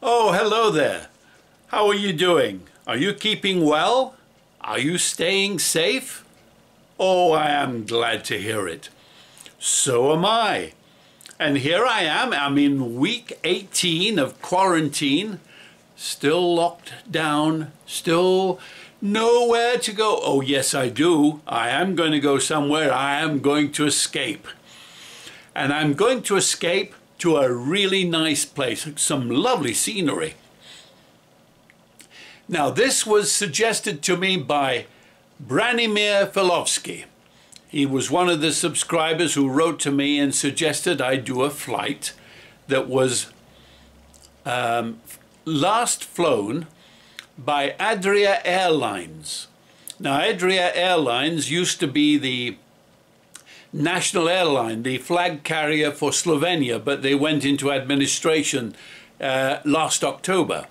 Oh, hello there. How are you doing? Are you keeping well? Are you staying safe? Oh, I am glad to hear it. So am I. And here I am. I'm in week 18 of quarantine, still locked down, still nowhere to go. Oh, yes, I do. I am going to go somewhere. I am going to escape. And I'm going to escape to a really nice place, some lovely scenery. Now, this was suggested to me by Branimir Filovsky. He was one of the subscribers who wrote to me and suggested I do a flight that was last flown by Adria Airlines. Now, Adria Airlines used to be the national airline, the flag carrier for Slovenia, but they went into administration last October.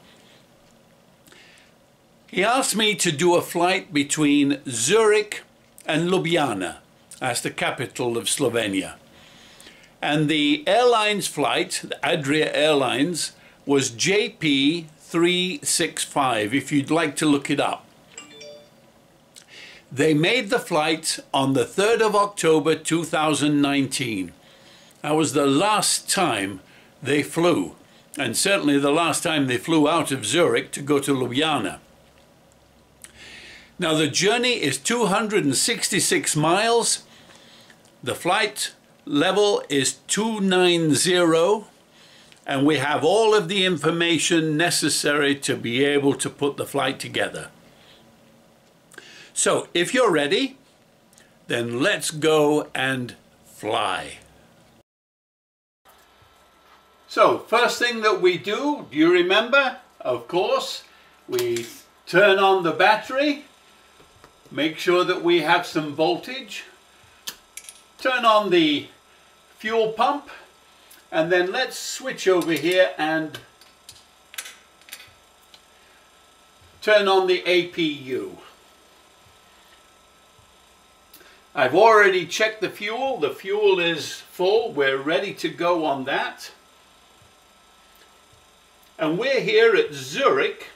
He asked me to do a flight between Zurich and Ljubljana, as the capital of Slovenia. And the airline's flight, the Adria Airlines, was JP 365, if you'd like to look it up. They made the flight on the 3rd of October 2019. That was the last time they flew, and certainly the last time they flew out of Zurich to go to Ljubljana. Now, the journey is 266 miles. The flight level is 290, and we have all of the information necessary to be able to put the flight together. So, if you're ready, then let's go and fly. So, first thing that we do you remember? Of course, we turn on the battery, make sure that we have some voltage, turn on the fuel pump, and then let's switch over here and turn on the APU. I've already checked the fuel. The fuel is full. We're ready to go on that. And we're here at Zurich,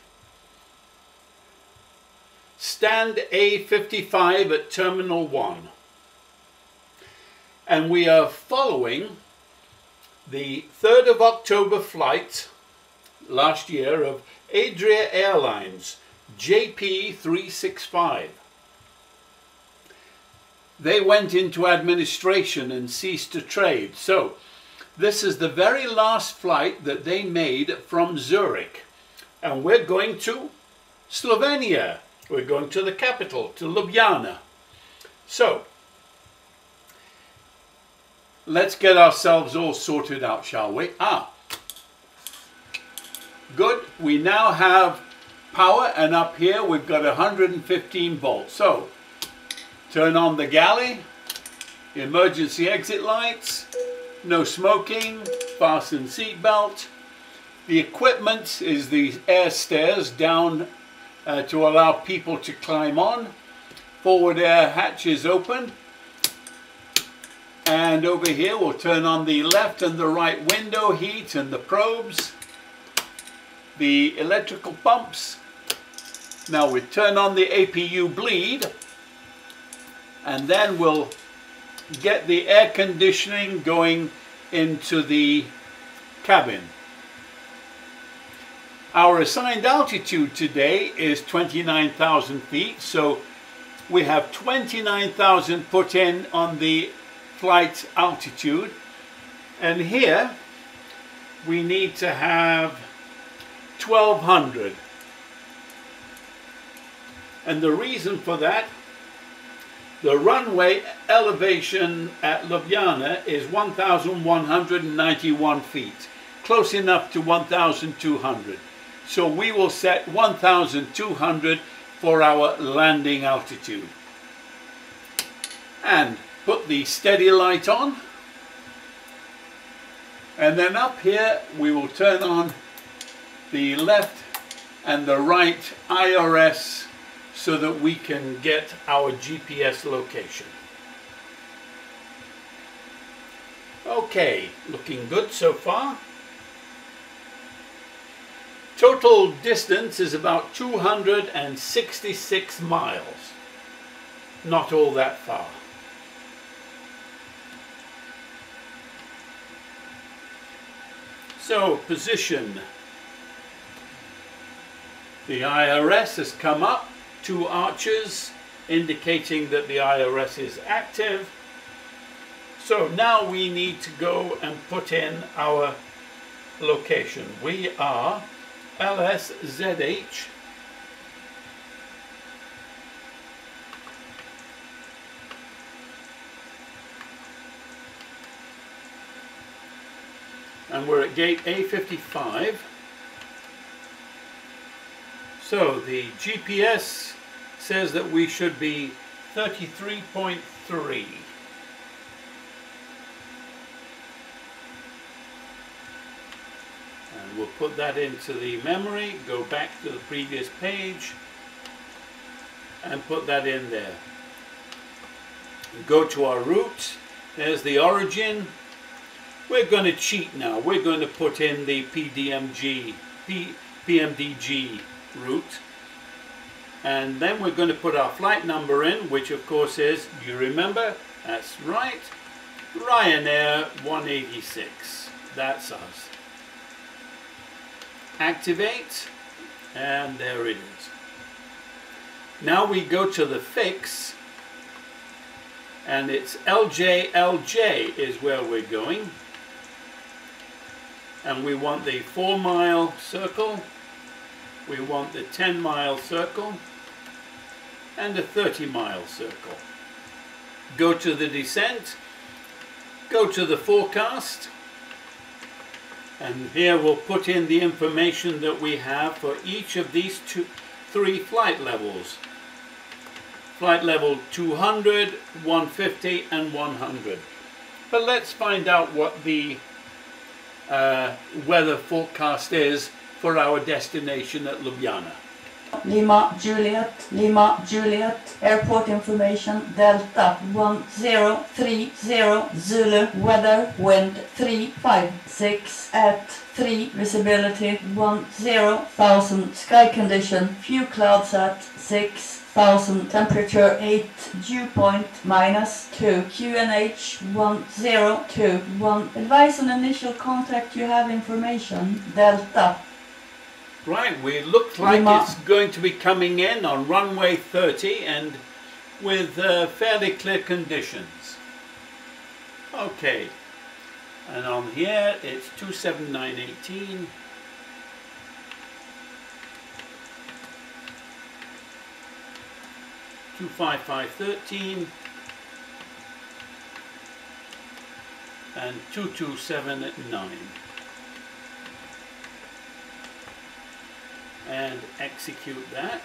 stand A55 at Terminal 1. And we are following the 3rd of October flight last year of Adria Airlines, JP 365. They went into administration and ceased to trade. So this is the very last flight that they made from Zurich. And we're going to Slovenia. We're going to the capital, to Ljubljana. So let's get ourselves all sorted out, shall we? Good. We now have power, and up here we've got 115 volts. So turn on the galley, emergency exit lights, no smoking, fasten seatbelt. The equipment is the air stairs down to allow people to climb on. Forward air hatch is open. And over here we'll turn on the left and the right window heat and the probes, the electrical pumps. Now we turn on the APU bleed, and then we'll get the air conditioning going into the cabin. Our assigned altitude today is 29,000 feet, so we have 29,000 put in on the flight altitude, and here we need to have 1,200. And the reason for that, the runway elevation at Ljubljana is 1,191 feet, close enough to 1,200. So we will set 1,200 for our landing altitude. And put the steady light on. And then up here we will turn on the left and the right IRS so that we can get our GPS location. Okay, looking good so far. Total distance is about 266 miles. Not all that far. So, position. The IRS has come up, 2 arches, indicating that the IRS is active. So now we need to go and put in our location. We are LSZH. And we're at gate A55. So the GPS says that we should be 33.3. And we'll put that into the memory, go back to the previous page, and put that in there. Go to our route. There's the origin. We're going to cheat now. We're going to put in the PMDG route. And then we're going to put our flight number in, which of course is, you remember? That's right. Ryanair 186. That's us. Activate. And there it is. Now we go to the fix. And it's LJLJ is where we're going. And we want the 4-mile circle, we want the 10-mile circle, and a 30-mile circle. Go to the descent, go to the forecast, and here we'll put in the information that we have for each of these 3 flight levels. Flight level 200, 150, and 100. But let's find out what the weather forecast is for our destination at Ljubljana. Lima Juliet, airport information, Delta 1030 Zulu, weather, wind 356 at 3, visibility 10,000, sky condition, few clouds at 6,000, temperature 8, dew point -2, QNH 1021, advise on initial contact, you have information, Delta. Right, we look like it's going to be coming in on runway 30 and with fairly clear conditions. Okay, and on here it's 27918. Two 25513 and 22789. And execute that.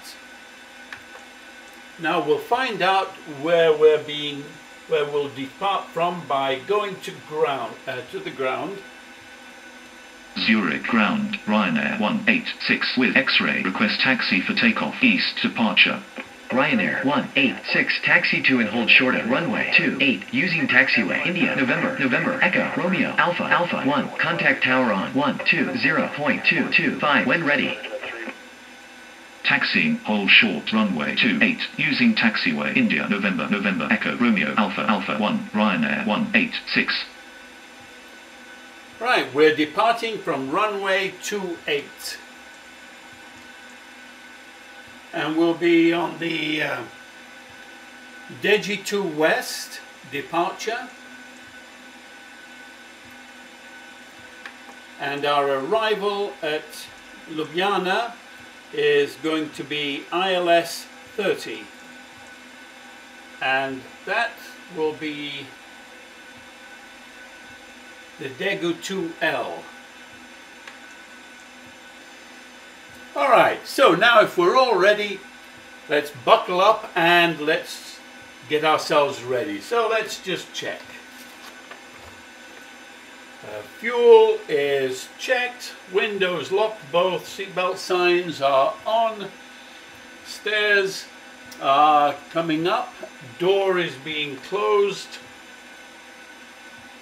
Now we'll find out where we'll depart from by going to the ground. Zurich ground, Ryanair 186 with X-ray, request taxi for takeoff, east departure. Ryanair 186 taxi to and hold short at runway 28 using taxiway India November Echo Romeo Alpha 1, contact tower on 120.225 when ready. Taxiing, hold short, runway 28, using taxiway India November Echo Romeo Alpha 1, Ryanair 186. Right, we're departing from runway 28. And we'll be on the Deji 2 West departure. And our arrival at Ljubljana is going to be ILS 30, and that will be the Daegu 2L. Alright, so now if we're all ready, let's buckle up and let's get ourselves ready. So let's just check. Fuel is checked, windows locked, both seatbelt signs are on, stairs are coming up, door is being closed.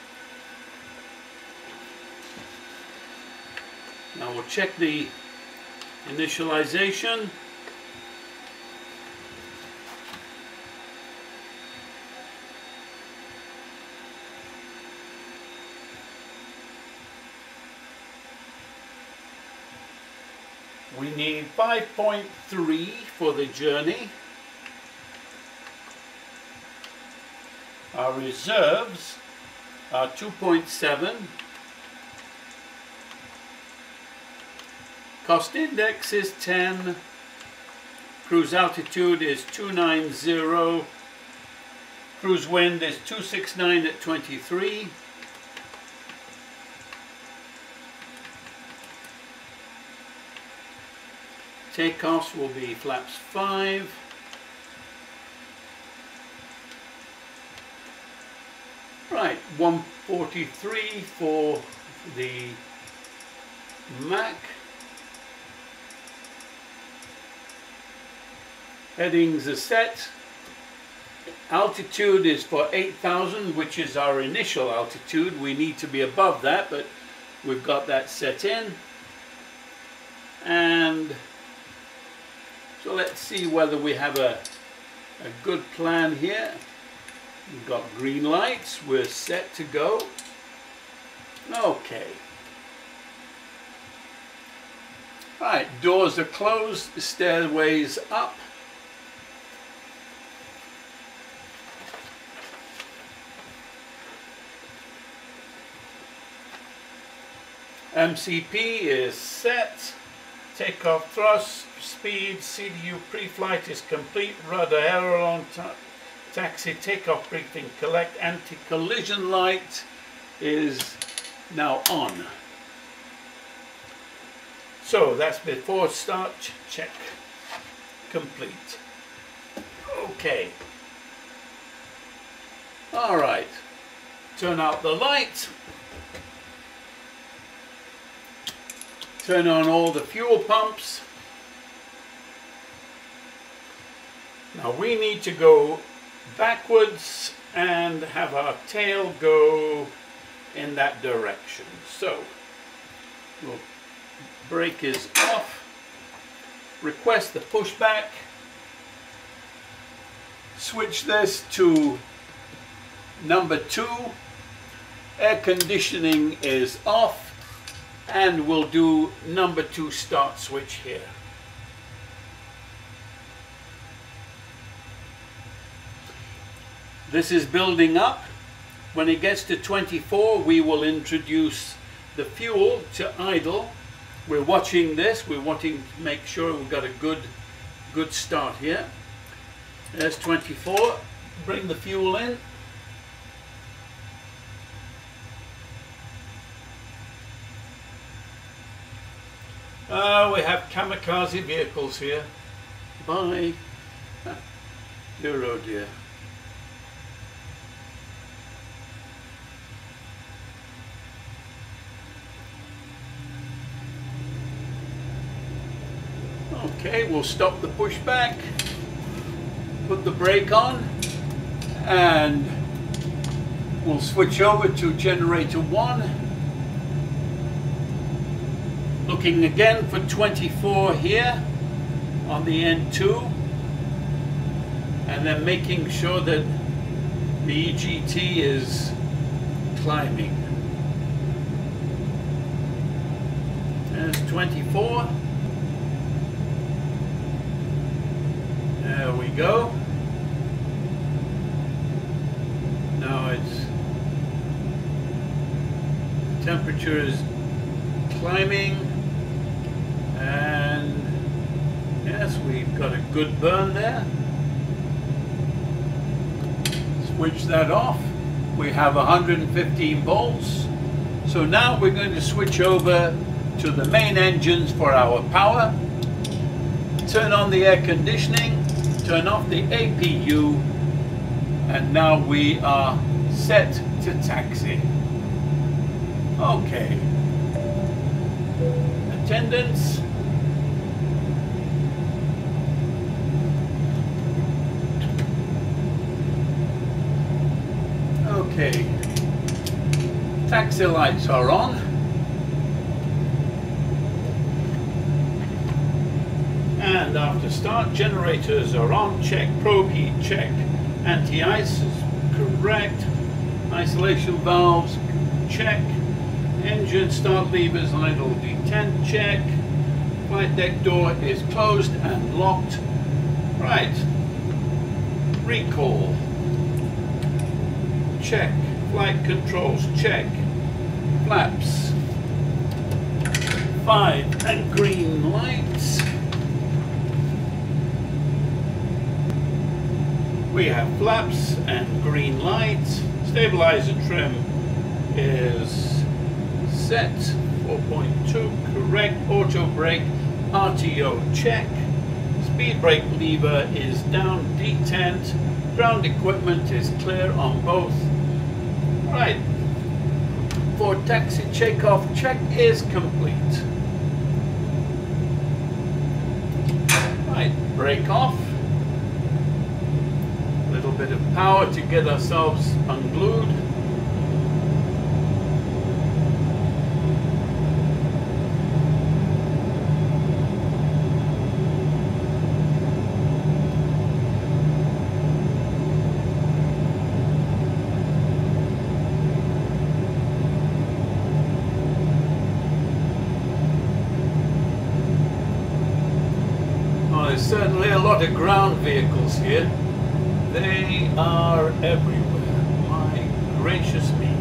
Now we'll check the Initialization. We need 5.3 for the journey. Our reserves are 2.7. Cost index is 10. Cruise altitude is 290. Cruise wind is 269 at 23. Takeoffs will be flaps 5. Right, 143 for the Mac. Headings are set. Altitude is for 8,000, which is our initial altitude. We need to be above that, but we've got that set in. And so let's see whether we have a good plan here. We've got green lights. We're set to go. Okay. Right, doors are closed, stairways up. MCP is set. Takeoff thrust, speed, CDU pre-flight is complete. Rudder aileron, taxi takeoff briefing, collect. Anti-collision light is now on. So that's before start check complete. Okay. All right. Turn out the light. Turn on all the fuel pumps. Now we need to go backwards and have our tail go in that direction. So, brake is off. Request the pushback. Switch this to number 2. Air conditioning is off. And we'll do number 2 start switch here. This is building up. When it gets to 24, we will introduce the fuel to idle. We're watching this. We're wanting to make sure we've got a good start here. There's 24. Bring the fuel in. We have kamikaze vehicles here. Bye. Dear oh dear. Okay, we'll stop the pushback, put the brake on, and we'll switch over to generator 1. Looking again for 24 here on the N2, and then making sure that the EGT is climbing. There's 24. There we go. Now it's temperature is climbing, and yes, we've got a good burn there. Switch that off. We have 115 volts. So now we're going to switch over to the main engines for our power. Turn on the air conditioning, turn off the APU, and now we are set to taxi. Okay. Attendants. Okay. Taxi lights are on. And after start, generators are on, check, probe heat, check, anti-ice is correct, isolation valves, check, engine start levers idle detent, check, flight deck door is closed and locked. Right, recall, check, flight controls, check, flaps, 5 and green lights. We have flaps and green lights. Stabilizer trim is set, 4.2, correct. Auto brake, RTO check. Speed brake lever is down, detent. Ground equipment is clear on both. Right. For taxi takeoff, check is complete. Right, brake off. A little bit of power to get ourselves unglued. There's certainly a lot of ground vehicles here. They are everywhere. My gracious me.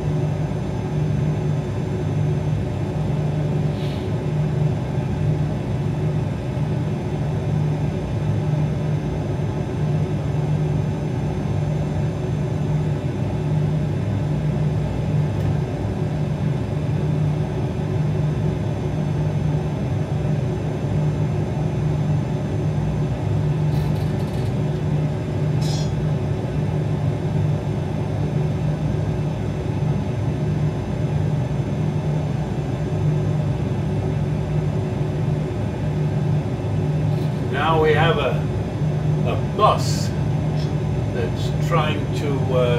Now we have a bus that's trying to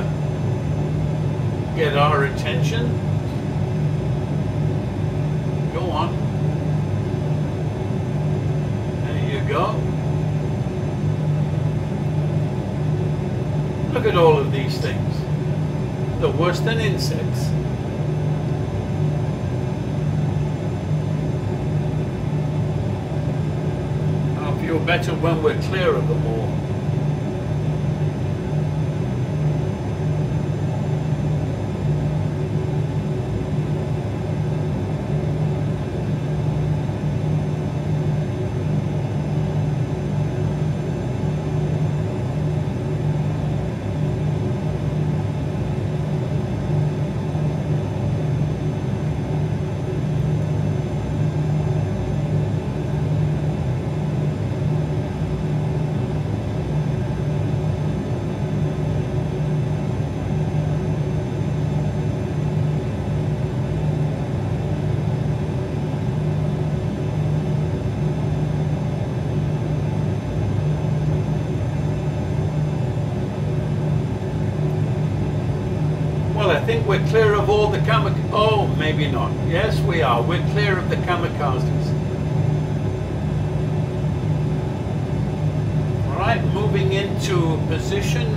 get our attention. Go on. There you go. Look at all of these things. They're worse than insects. Feel better when we're clear of them all. I think we're clear of all the kamikazes. Oh, maybe not. Yes, we are. We're clear of the kamikazes. All right, moving into position.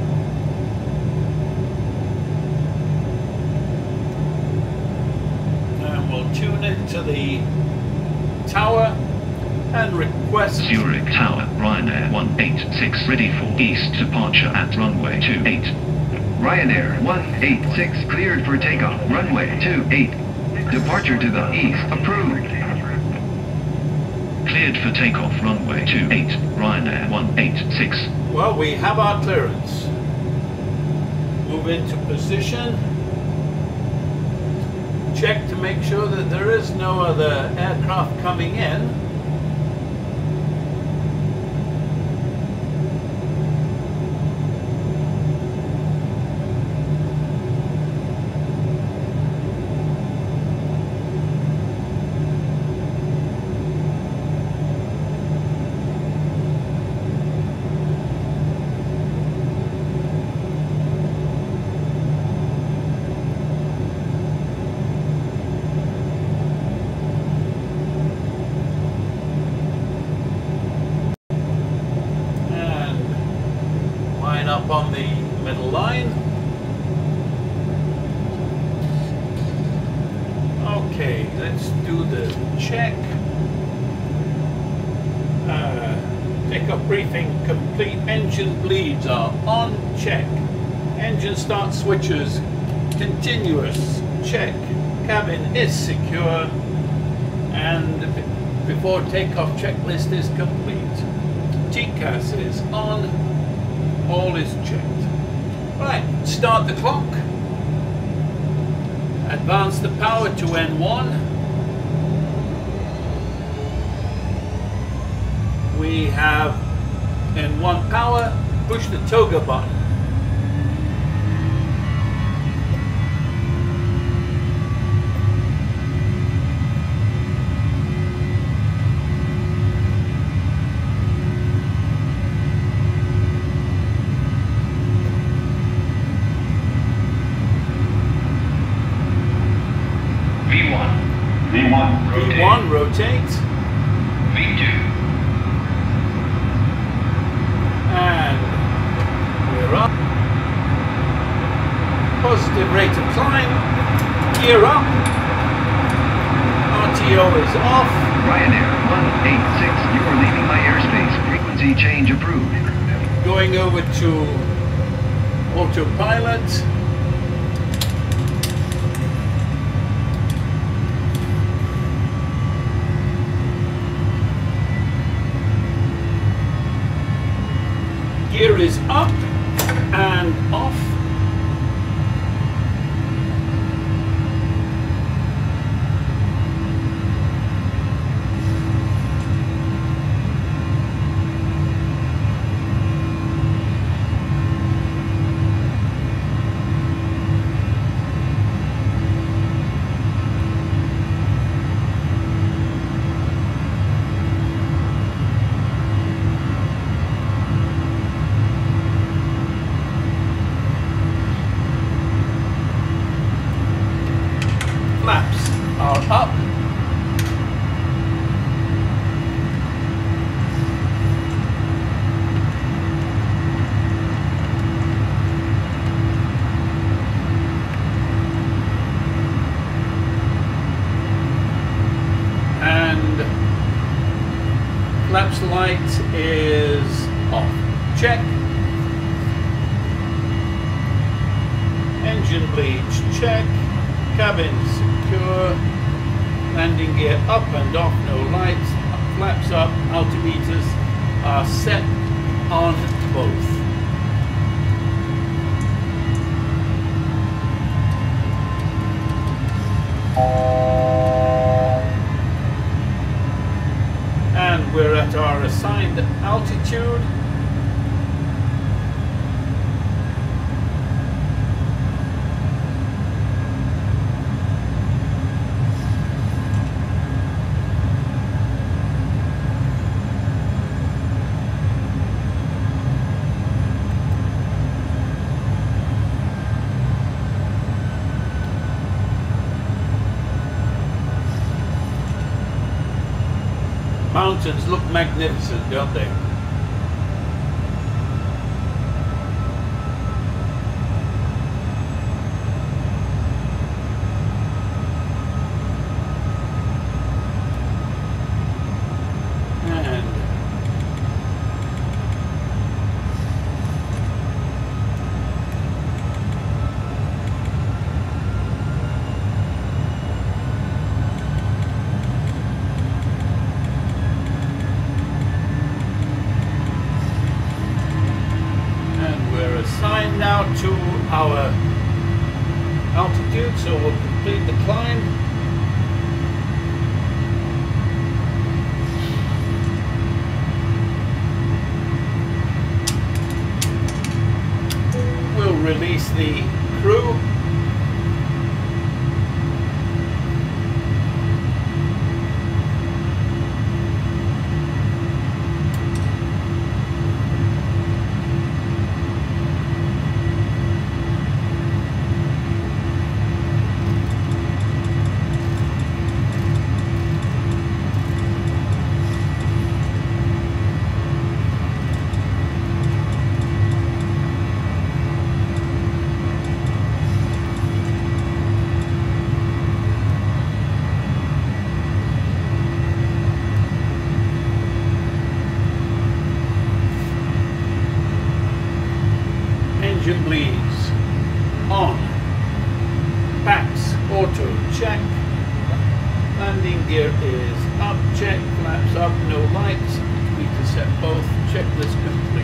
And we'll tune into the tower and request Zurich Tower, Ryanair 186, ready for east departure at runway 28. Ryanair 186 cleared for takeoff, runway 28. Departure to the east approved. Cleared for takeoff, runway 28, Ryanair 186. Well, we have our clearance. Move into position. Check to make sure that there is no other aircraft coming in. line up on the middle line. Okay, let's do the check. Take-off briefing complete. Engine bleeds are on, check. Engine start switches continuous, check. Cabin is secure, and before takeoff checklist is complete. TCAS is on, all is checked. Right, start the clock. Advance the power to N1. We have N1 power, push the toga button. V1 rotate. V2. And we're up. Positive rate of climb. Gear up. RTO is off. Ryanair 186, you are leaving my airspace. Frequency change approved. Going over to autopilot. Gear is up and off. Flaps are up. And flaps light is off. Check. Engine bleeds, check. Cabin secure. Landing gear up and off, no lights. Flaps up, altimeters are set on both. And we're at our assigned altitude. Mountains look magnificent, don't they? Assigned now to our altitude, so we'll complete the climb. We'll release the crew. engine bleeds. On. Backs, auto, check. Landing gear is up, check. Flaps up, no lights. We can set both. Checklist complete.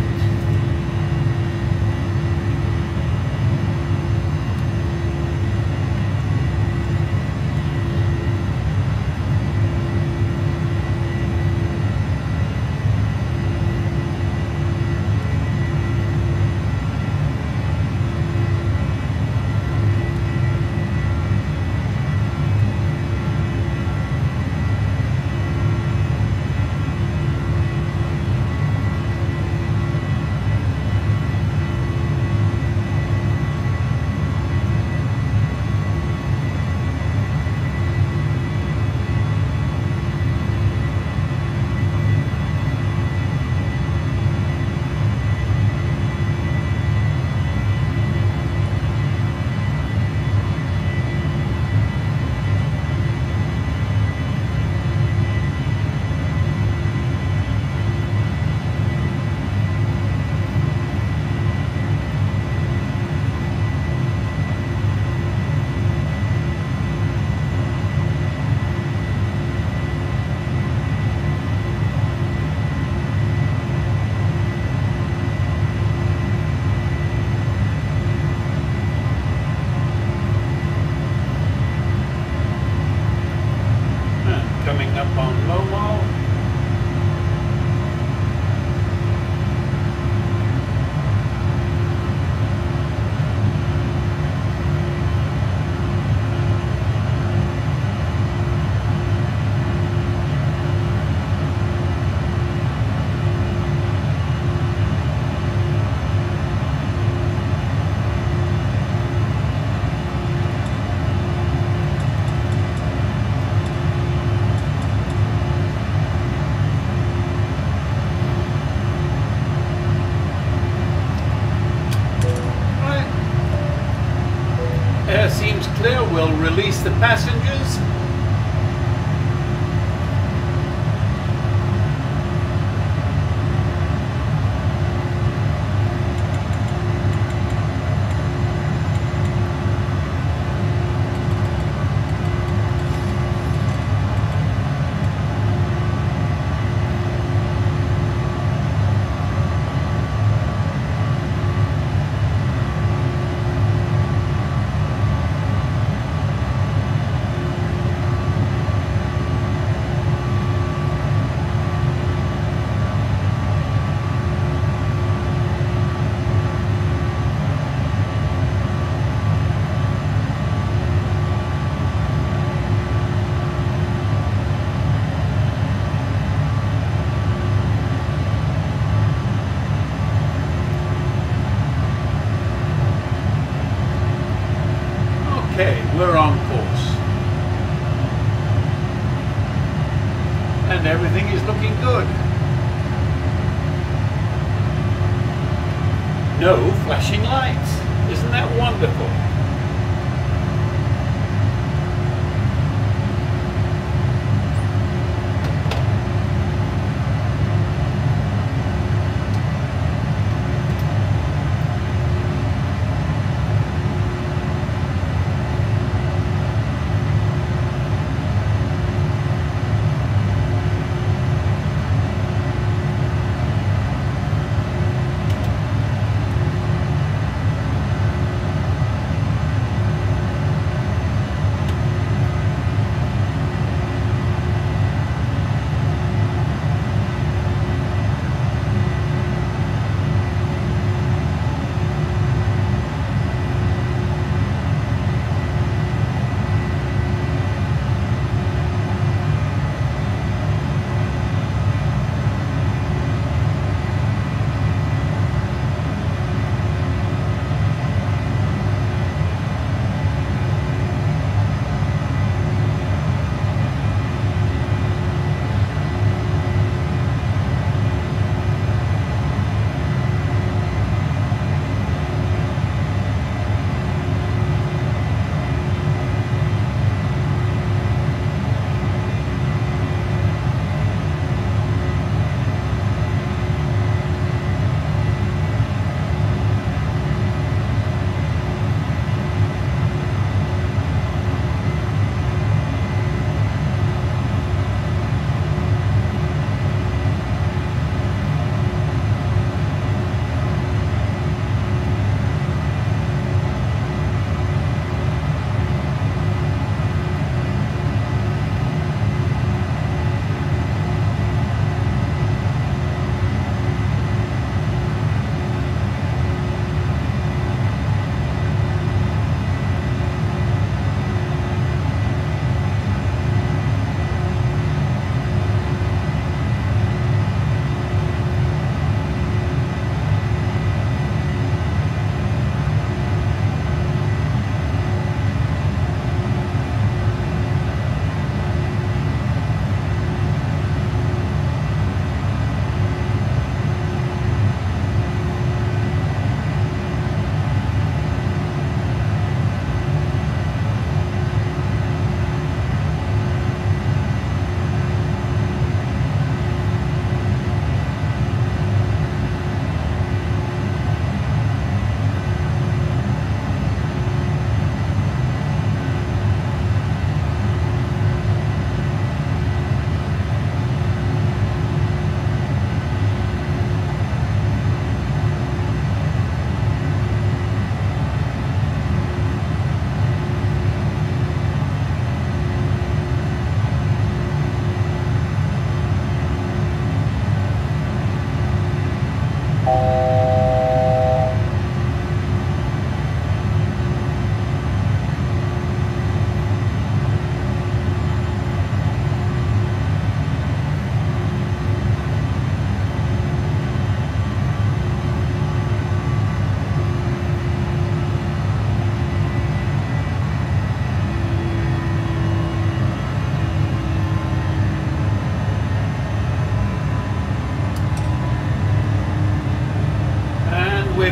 Coming up on Momo. Air seems clear. We'll release the passengers. Okay, we're on course. And everything is looking good. No flashing lights. Isn't that wonderful?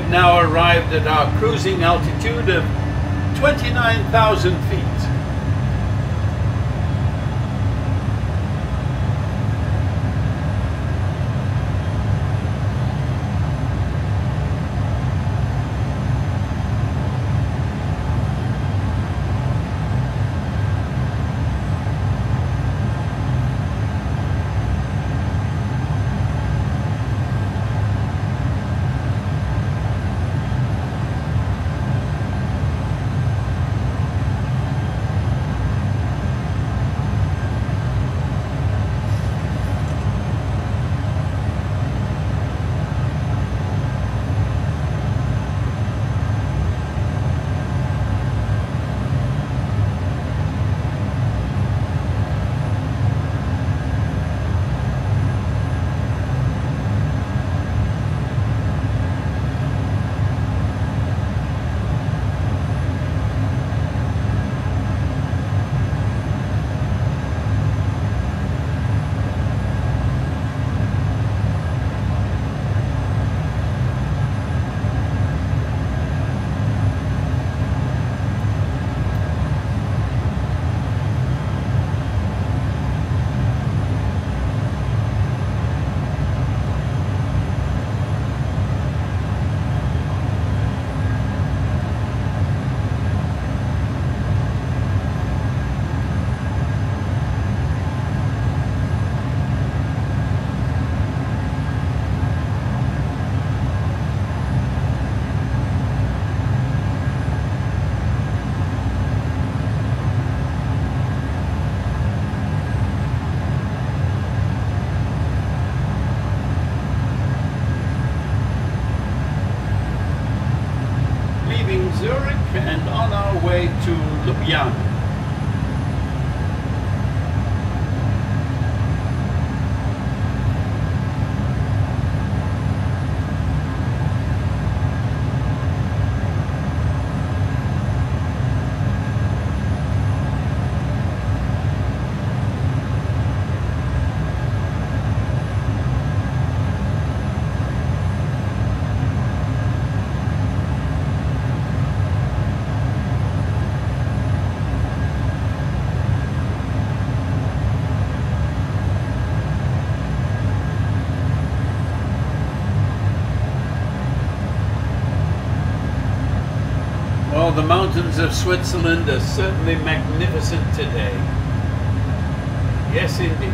We've now arrived at our cruising altitude of 29,000 feet. Zurich and on our way to Ljubljana. Well, the mountains of Switzerland are certainly magnificent today. Yes, indeed.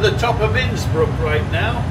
the top of Innsbruck right now.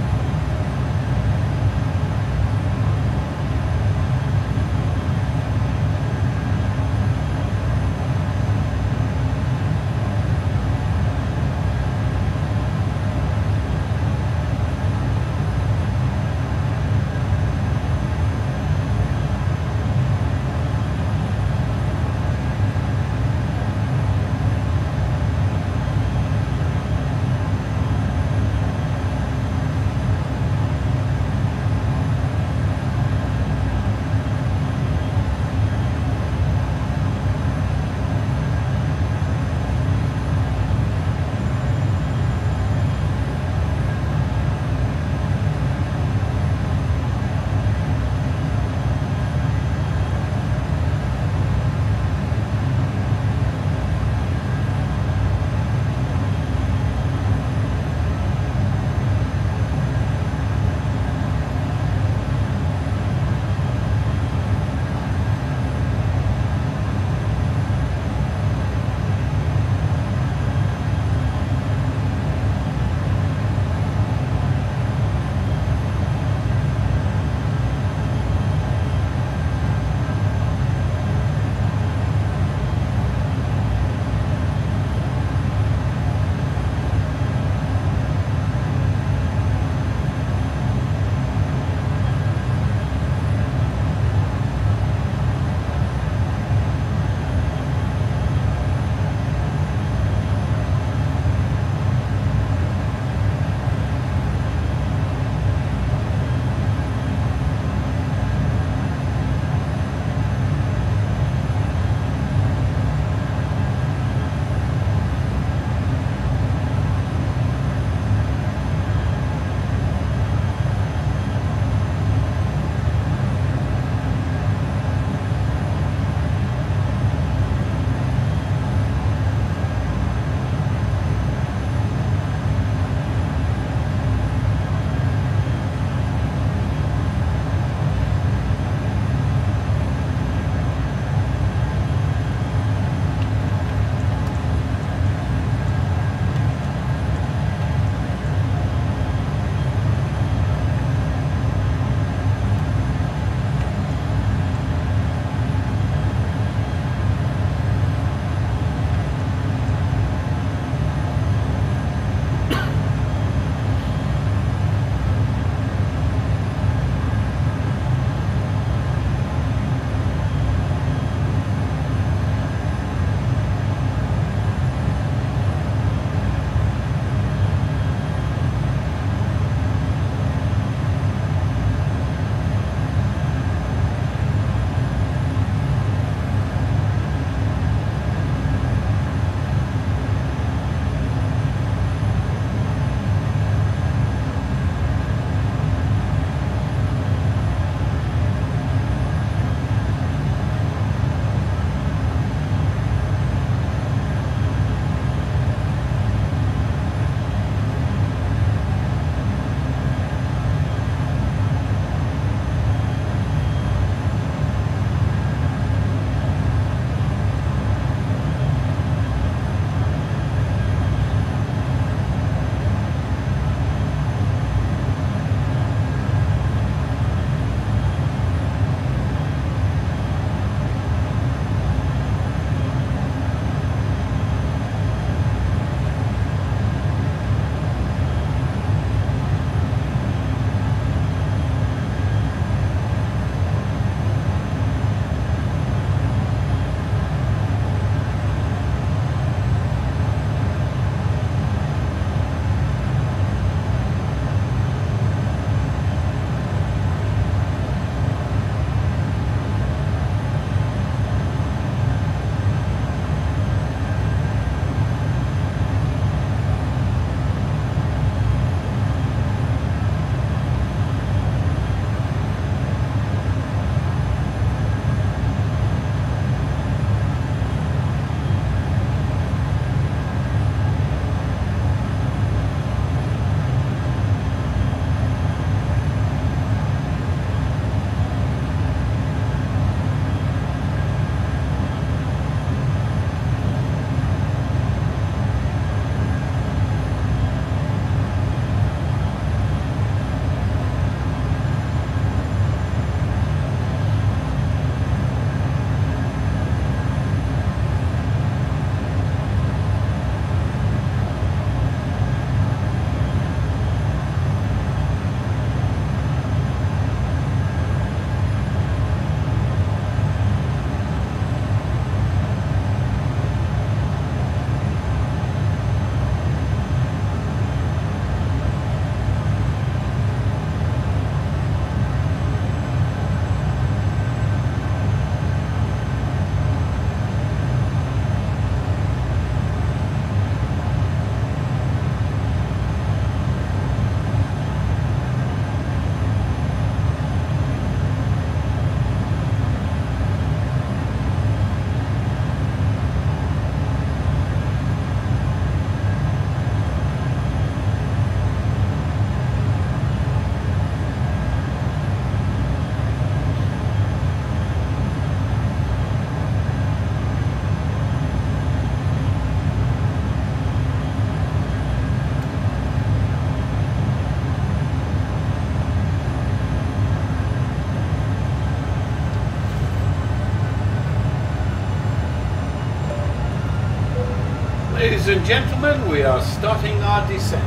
Ladies and gentlemen, we are starting our descent.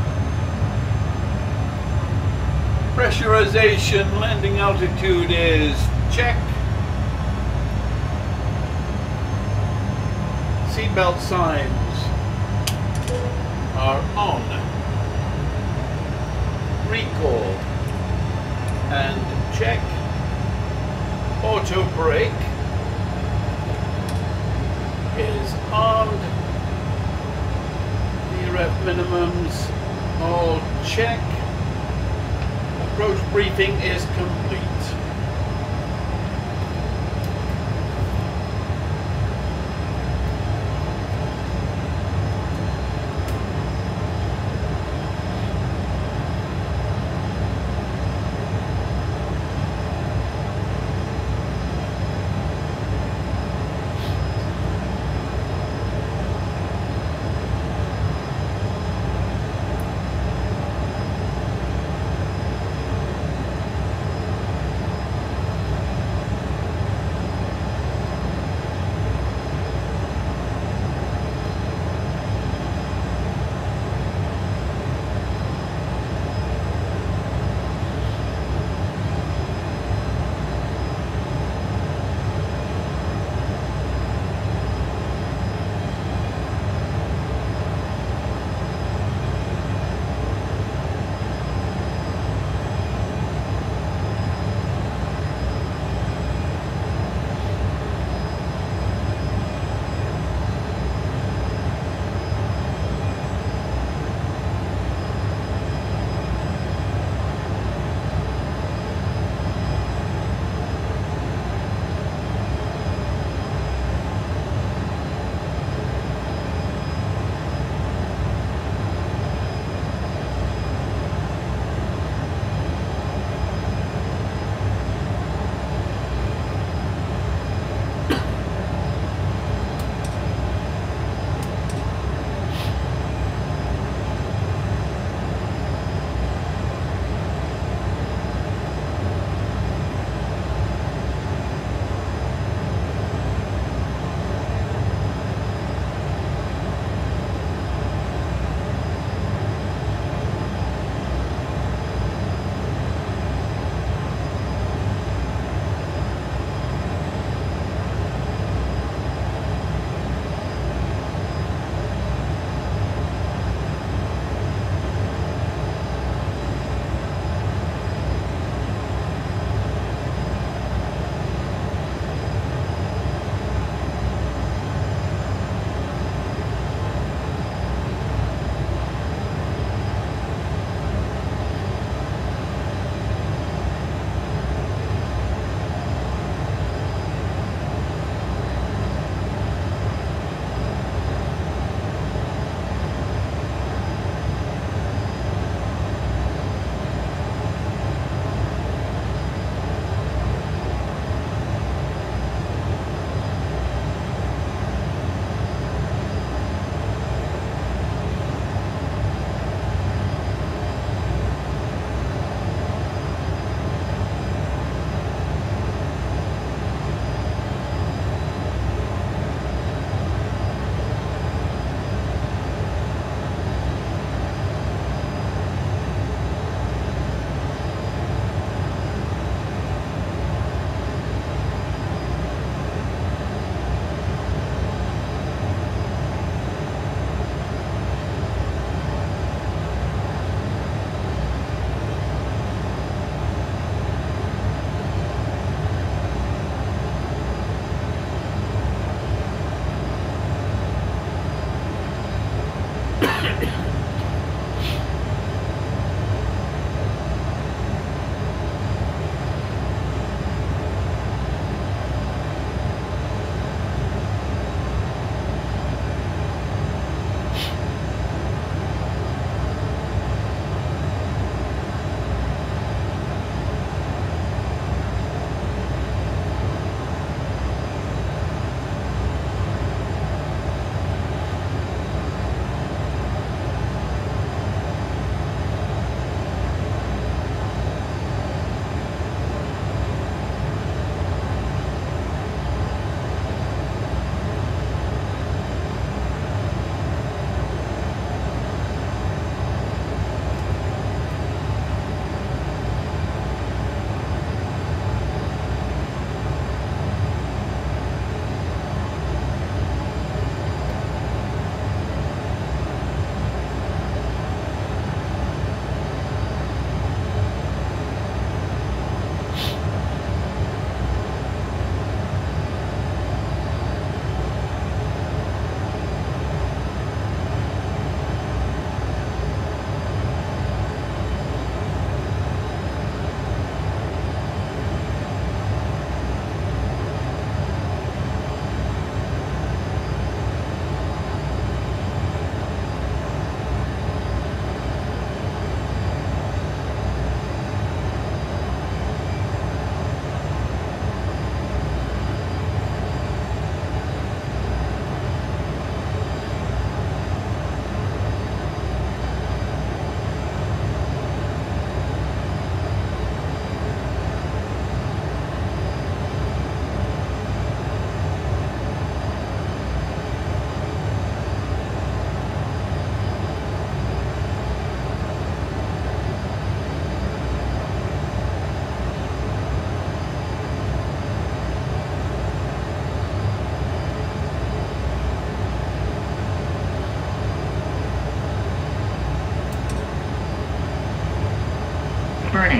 Pressurization, landing altitude is check. Seatbelt signs are on. Recall and check. Auto brake is armed. VREF minimums all check. Approach briefing is complete.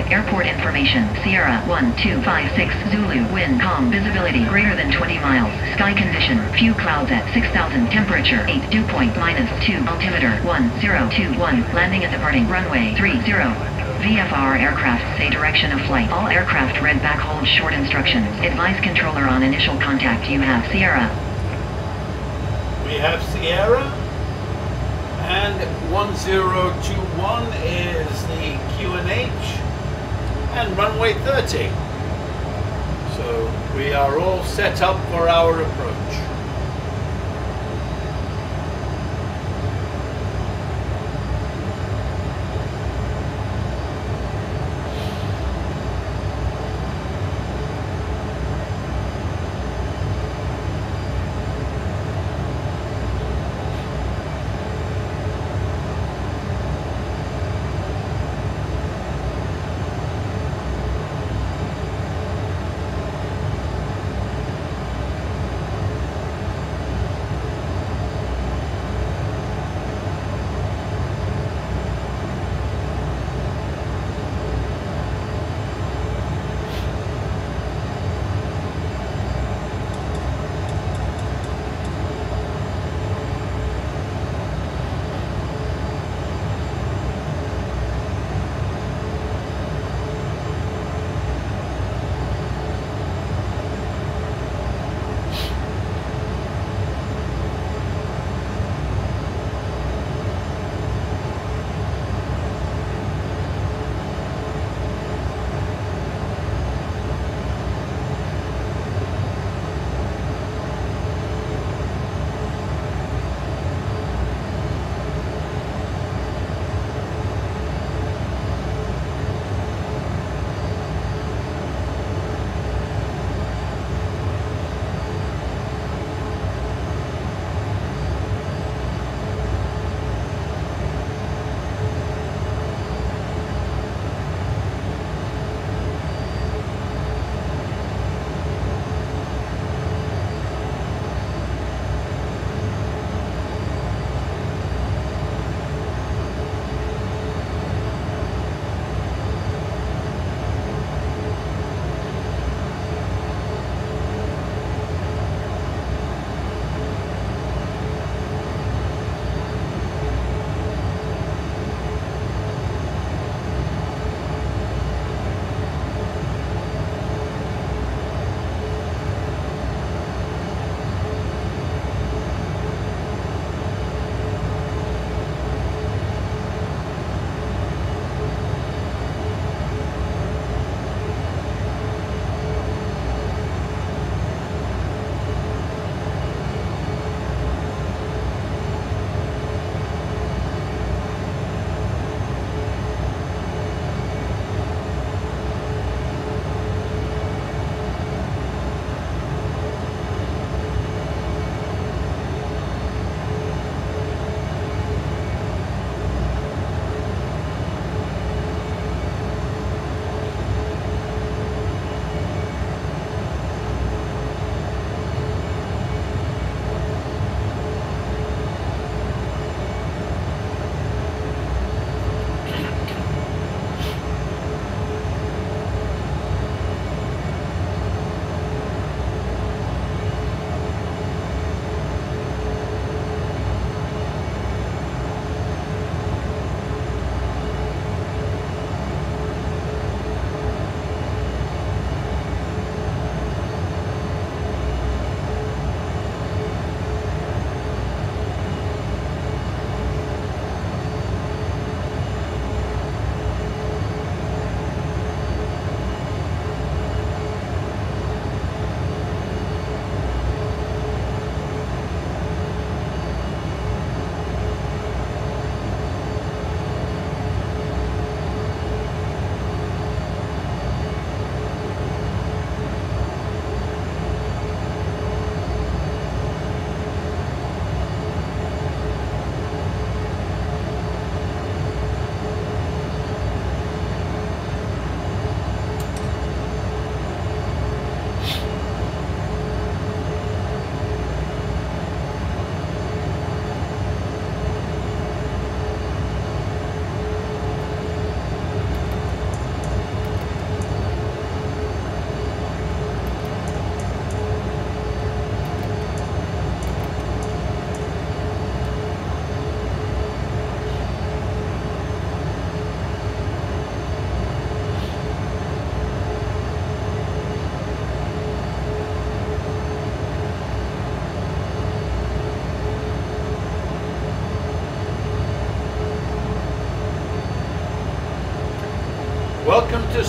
Airport information. Sierra 1256 Zulu. Wind calm. Visibility greater than 20 miles. Sky condition. Few clouds at 6,000. Temperature 8. Dew point -2. Altimeter 1021. Landing and departing. Runway 30. VFR aircraft say direction of flight. All aircraft read back hold short instructions. Advise controller on initial contact. You have Sierra. We have Sierra, and 1021 is the QNH, and runway 30. So we are all set up for our approach.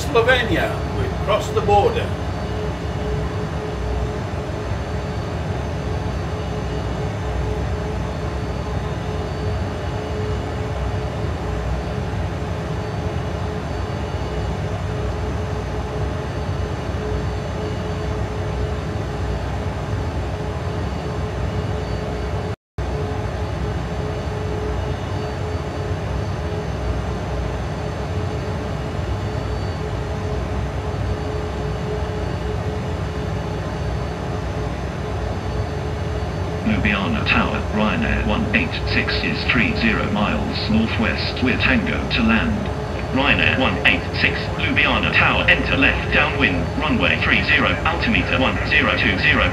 Slovenia. We've crossed the border. Ljubljana Tower, Ryanair 186 is 30 miles northwest with Tango to land. Ryanair 186, Ljubljana Tower, enter left downwind, runway 30, altimeter 1020.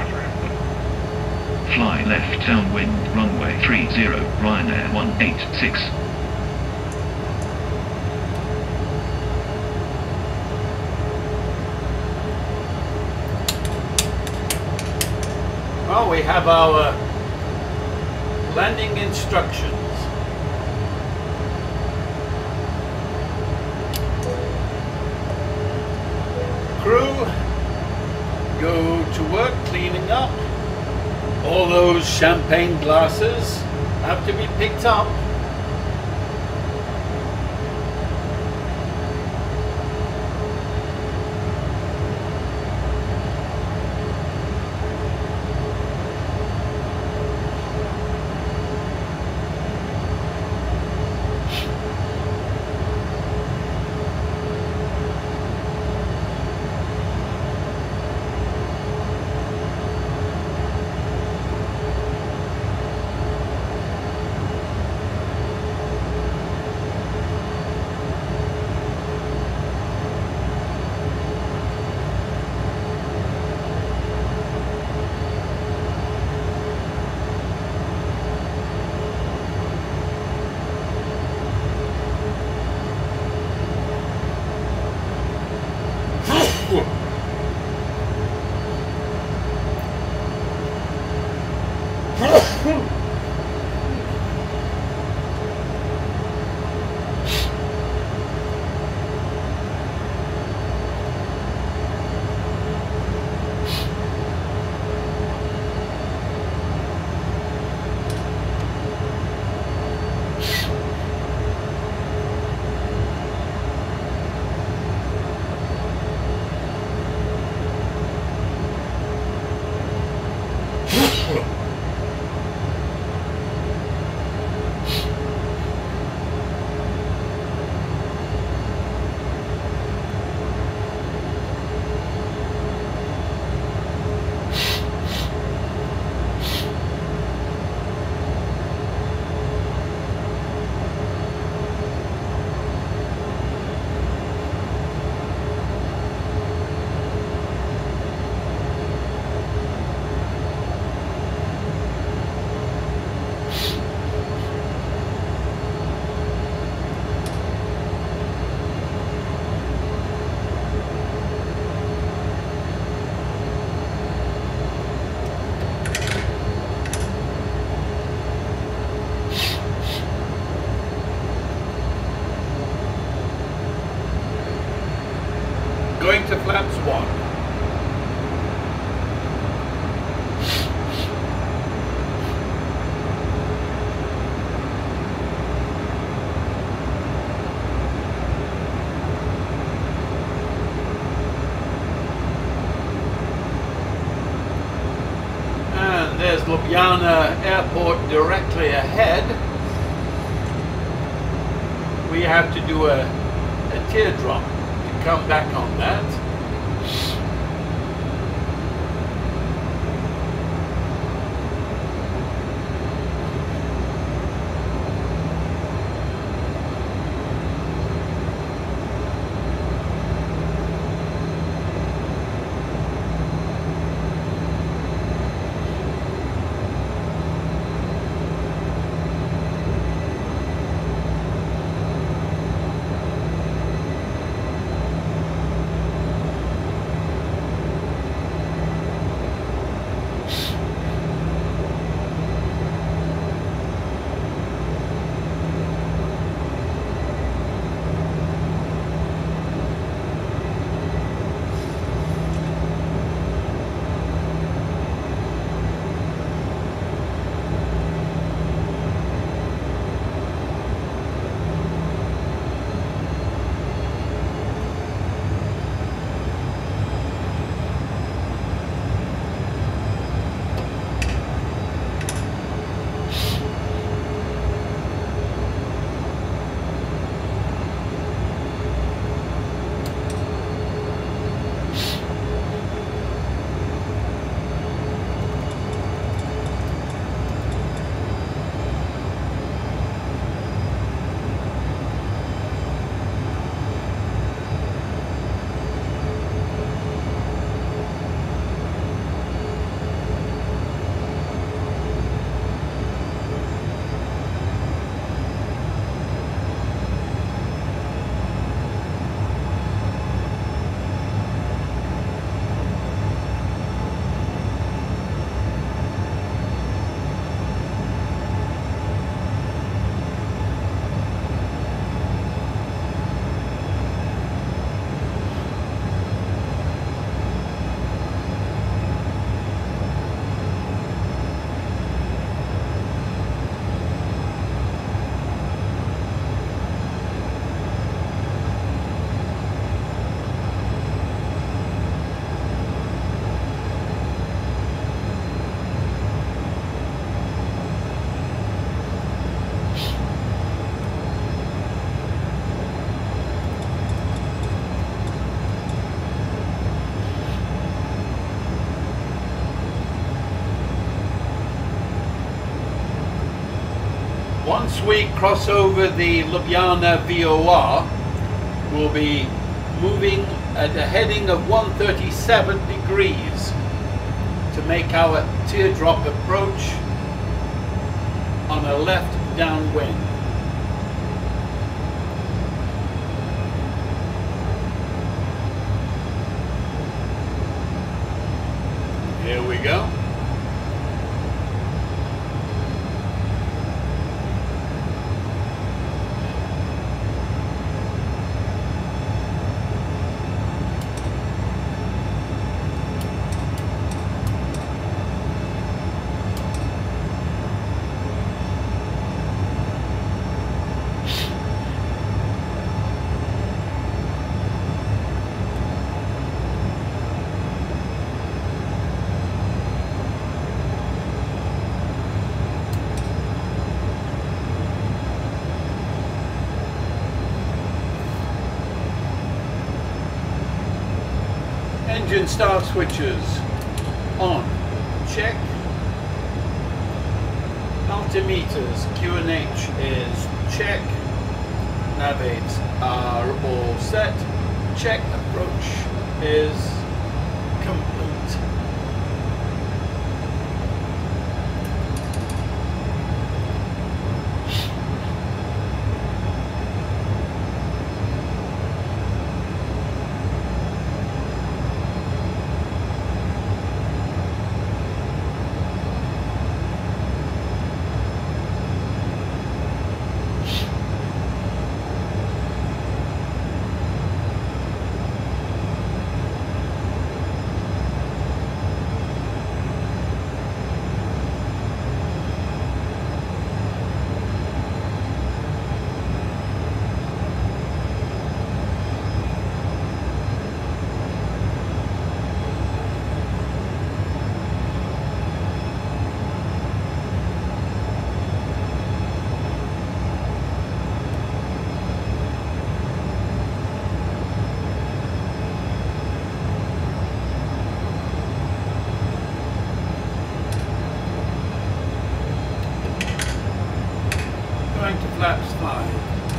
Fly left downwind, runway 30, Ryanair 186. Well, we have our landing instructions. Crew, go to work cleaning up. All those champagne glasses have to be picked up. Going to flaps 1. And there's Ljubljana Airport directly ahead. We have to do a teardrop to come back on that. Once we cross over the Ljubljana VOR, we'll be moving at a heading of 137 degrees to make our teardrop approach on a left downwind. Here we go. Engine start switches on, check. Altimeters Q&H is check. Navaids are all set. Check approach is complete. Going to flaps 5.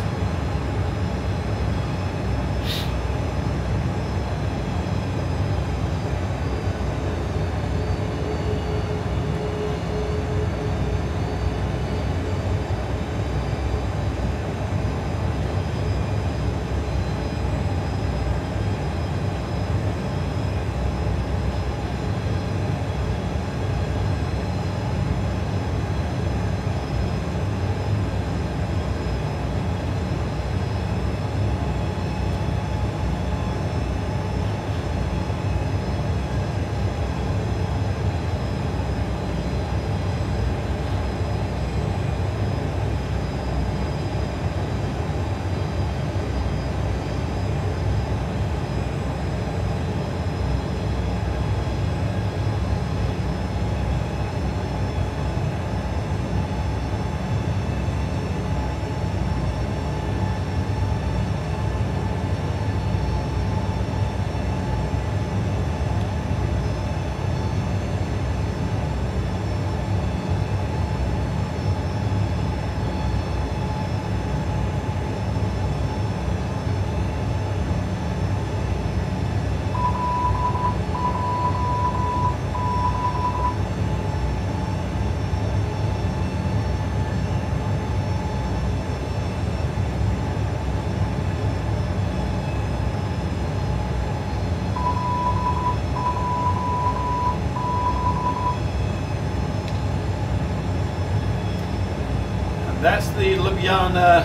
That's the Ljubljana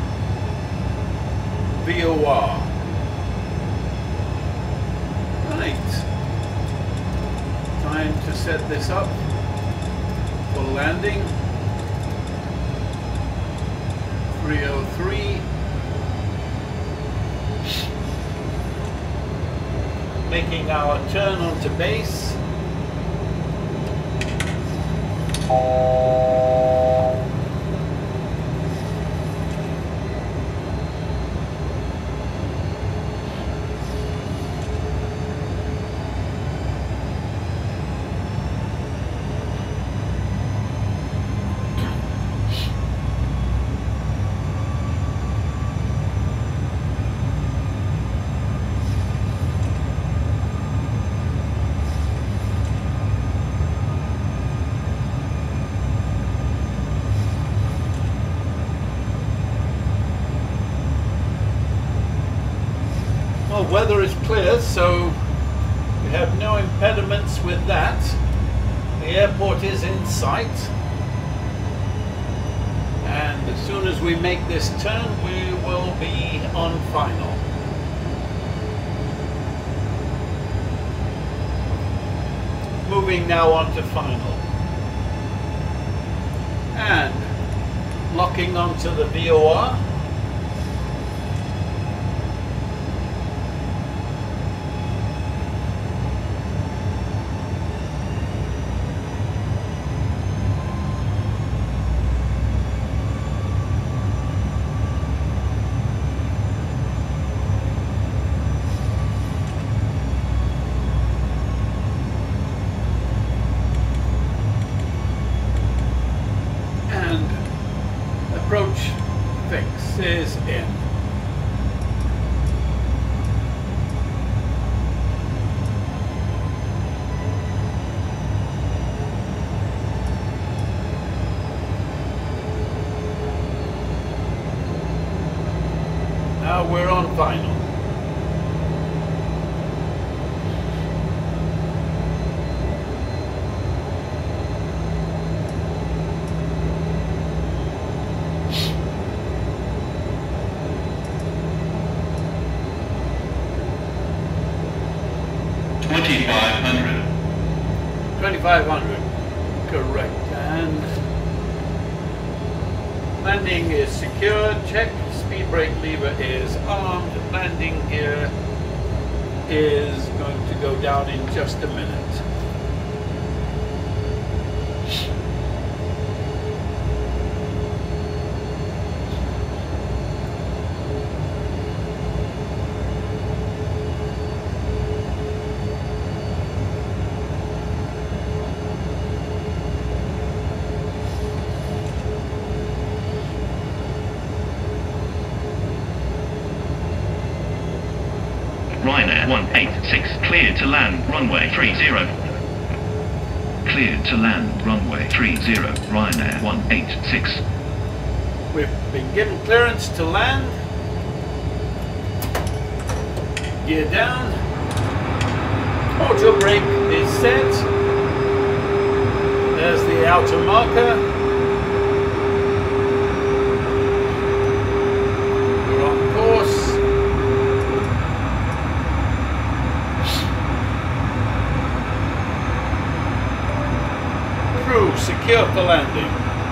VOR. Right. Time to set this up for landing. 303. Making our turn onto base. weather is clear, so we have no impediments with that. The airport is in sight. And as soon as we make this turn, we will be on final. Moving now on to final. And locking onto the VOR. Approach fix is in. Now we're on final. Correct. And landing is secure. Check. Speed brake lever is armed. Landing gear is going to go down in just a minute. Ryanair 186, cleared to land, runway 30. Cleared to land, runway 30, Ryanair 186. We've been given clearance to land. Gear down. Auto brake is set. There's the outer marker. We're on course. Secure for landing.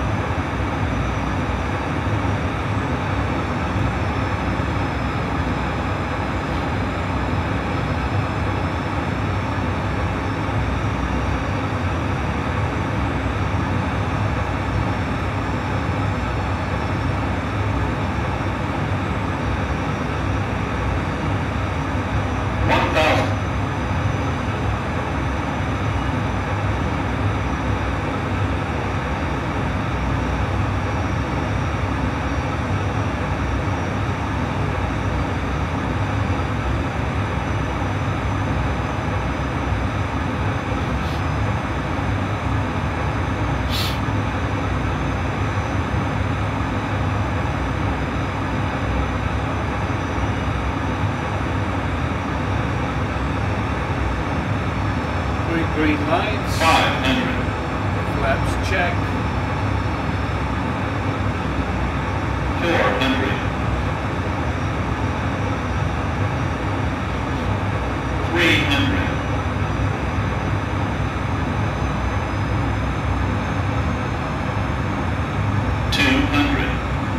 Green lights. 500. Flaps check. 400. 300. 200.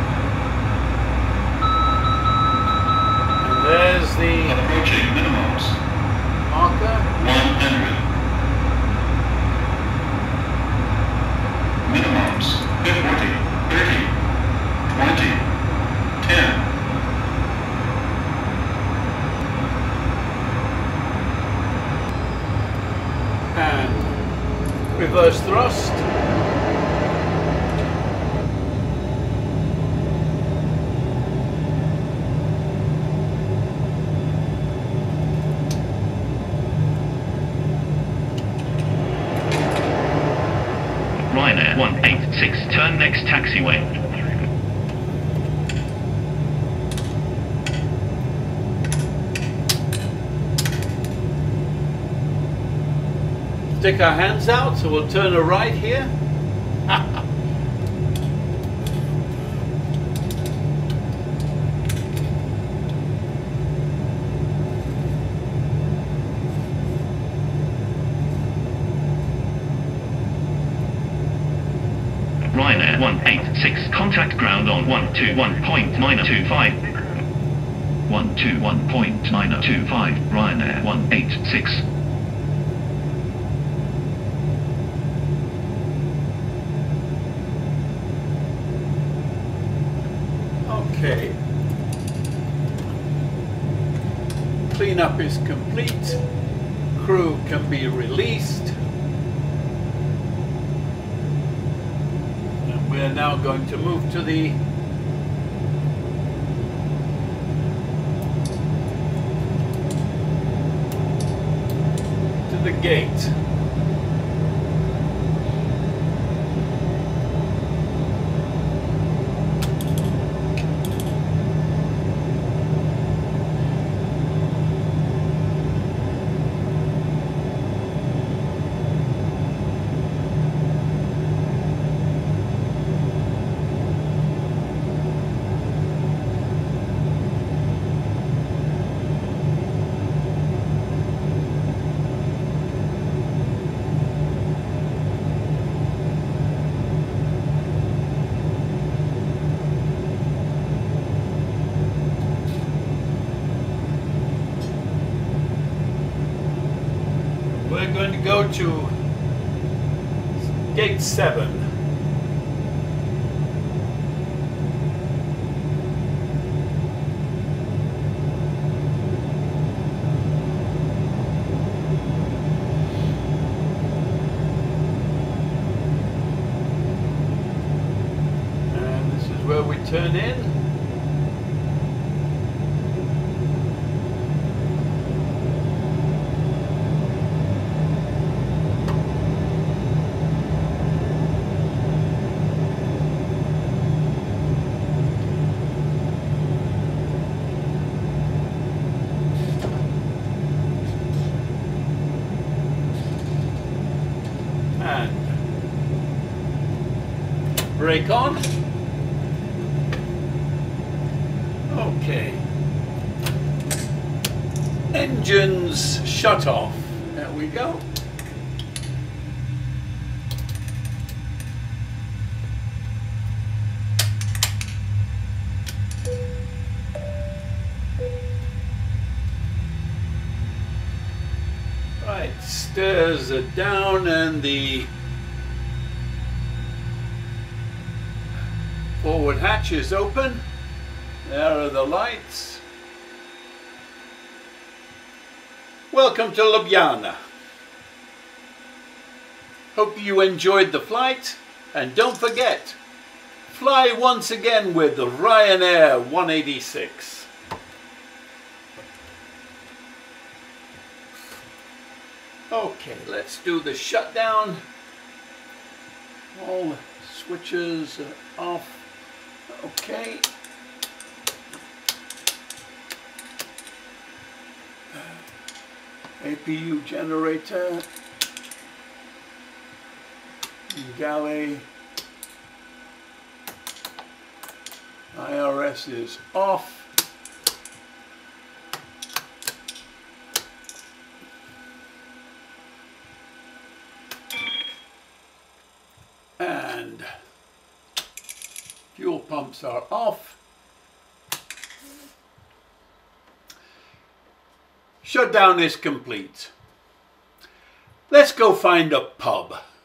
And there's the Approaching minimums. marker. 100. Minimums 40, 30, 20, 10. And reverse thrust. Ryanair 186, turn next taxiway. Stick our hands out, so we'll turn a right here. Ryanair 186, contact ground on 121.925. 121.925, Ryanair 186. Okay. Cleanup is complete. Crew can be released. And we're now going to move to the gate. We're going to go to gate 7. And this is where we turn in. Brake on. Okay. Engines shut off. There we go. Right, stairs are down and the forward hatch is open. There are the lights. Welcome to Ljubljana. Hope you enjoyed the flight, and don't forget, fly once again with the Ryanair 186. Okay, let's do the shutdown. All the switches are off. Okay. APU generator. Galley. IRS is off. And fuel pumps are off. Shutdown is complete. Let's go find a pub.